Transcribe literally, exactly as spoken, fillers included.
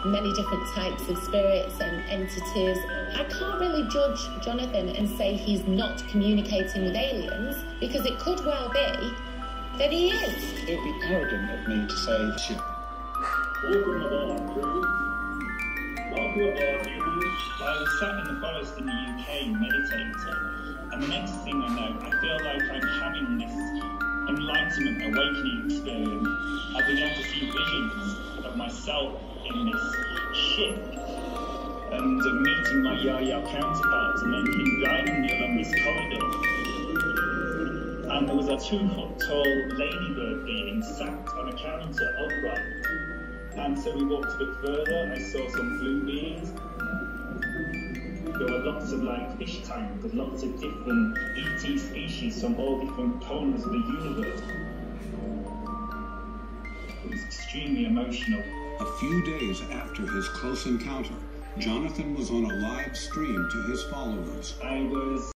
many different types of spirits and entities. I can't really judge Jonathan and say he's not communicating with aliens, because it could well be that he is. It would be arrogant of me to say shit. Welcome aboard, crew. Welcome aboard, humans. I was sat in the forest in the U K meditating, and the next thing I know, I feel like I'm having this enlightenment, awakening experience. I began to see visions of myself in this ship, and uh, meeting my Yaya counterparts, and then him guiding me along this corridor. And there was a two-foot tall ladybird being sat on a counter upright. And so we walked a bit further, I saw some blue beings. There were lots of like fish tanks with lots of different E T species from all different corners of the universe. It was extremely emotional. A few days after his close encounter, Jonathan was on a live stream to his followers. I was